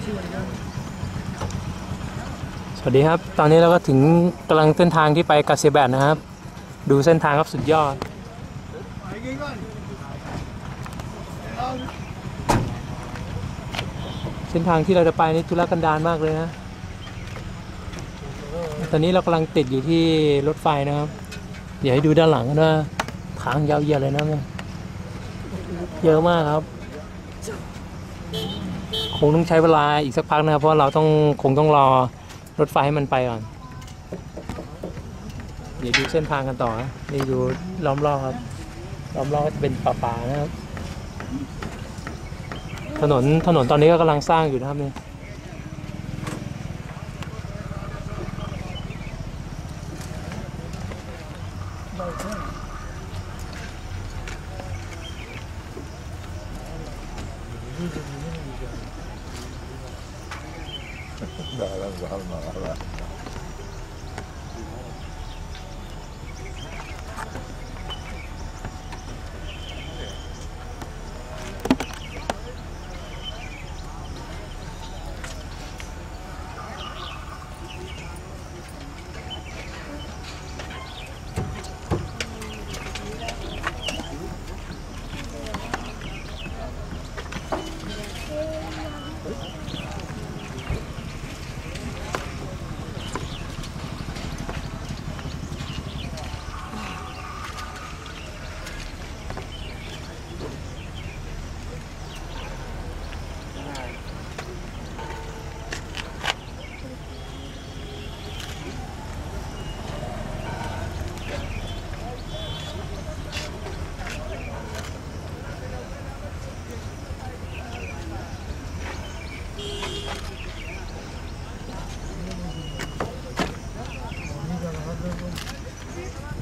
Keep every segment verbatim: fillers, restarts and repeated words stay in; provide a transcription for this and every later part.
สวัสดีครับตอนนี้เราก็ถึงกำลังเส้นทางที่ไปกาเซแบดนะครับดูเส้นทางครับสุดยอดเส้นทางที่เราจะไปนี่ทุรกันดารมากเลยนะตอนนี้เรากำลังติดอยู่ที่รถไฟนะครับเดี๋ยวให้ดูด้านหลังนะทางยาวเหยียดเลยนะเยอะมากครับคงต้องใช้เวลาอีกสักพักนะครับเพราะเราต้องคงต้องรอรถไฟให้มันไปก่อนเดี๋ยวดูเส้นทางกันต่อนี่ดูล้อมรอบครับล้อมรอบก็จะเป็นป่าๆนะครับถนนถนนตอนนี้ก็กำลังสร้างอยู่นะครับเนี่ย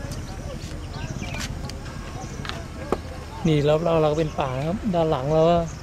นี่รอบๆเราก็เป็นป่าครับด้านหลังเรา